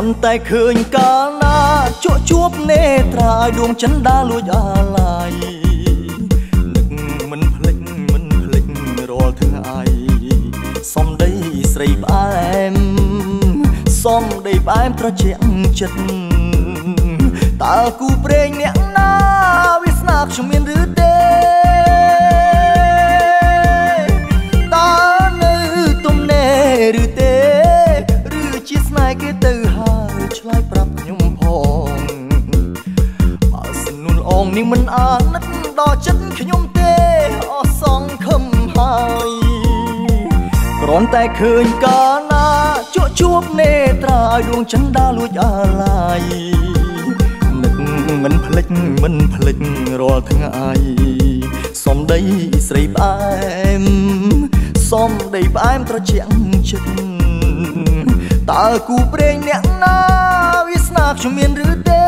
ន់តែឃើញកាលណាជក់ជួបនេត្រាឲ្យដួងចិនដាលួចអាឡាយនឹកមិនភ្លេចរាល់ថ្ងៃសំដីស្រីផ្អែមសំដីផ្អែមត្រជាក់ចិត្តតើគូព្រេងអ្នកណាវាស្នាខ្ញុំមានឬទេតើនៅទំនេរឬទេឬជាស្នេហ៍គេទៅហើយឆ្លើយប្រាប់ខ្ញុំផងបើសំនួនអងនេះមិនអាណិតដល់ចិត្តខ្ញុំទេអស់សងខឹមហើយគ្រាន់តែឃើញកាលណាជក់ជួបនេត្រាឲ្យដួងចិនដាលួចអាឡាយនឹកមិនភ្លេចរាល់ថ្ងៃសំដីស្រីផ្អែមសំដីផ្អែមត្រជាក់ចិត្តតើគូព្រេងអ្នកណាវាស្នាខ្ញុំមានឬទេ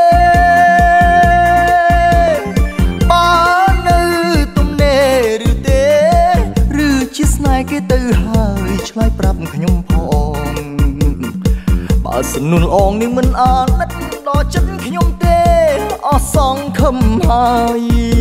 បើនៅទំនេរឬទេឬជាស្នេហ៍គេទៅហើយឆ្លើយប្រាប់ខ្ញុំផងបើសំនួនអងនេះមិនអាណិតដល់ចិត្តខ្ញុំទេអស់សងខឹមហើយ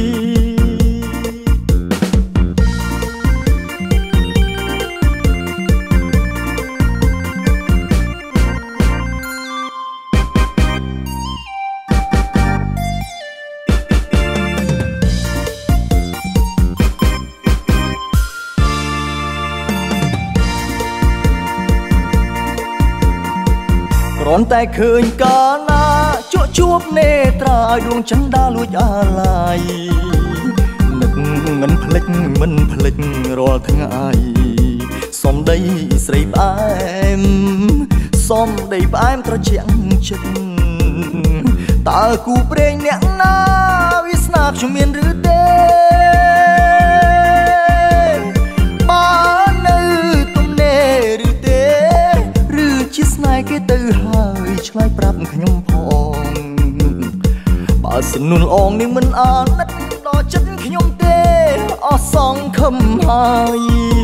គ្រាន់តែឃើញកាលណាជក់ជួបនេត្រាឲ្យដួងចិនដាលួចអាឡាយនឹកមិនភ្លេចរាល់ថ្ងៃសំដីស្រីផ្អែមសំដីផ្អែមត្រជាក់ចិត្តតើគូព្រេងអ្នកណាវាស្នាខ្ញុំមានឬទេបើនៅទំនេរឬទេឬជាស្នេហ៍គេទៅហើយឆ្លើយប្រាប់ខ្ញុំផងបើសំនួនអងនេះមិនអាណិតដល់ចិត្តខ្ញុំទេអស់សងខឹមហើយ